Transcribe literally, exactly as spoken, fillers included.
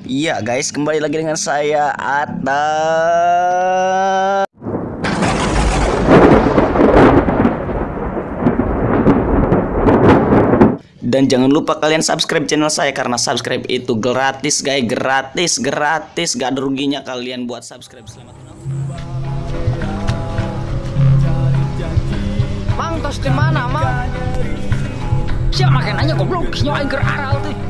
Iya guys, kembali lagi dengan saya Atta. Dan jangan lupa kalian subscribe channel saya, karena subscribe itu gratis guys, gratis, gratis, gak ada ruginya kalian buat subscribe. Selamat menonton. Mang tos di mana, Mang? Siapa makanannya goblok, nyobain ke aral tuh.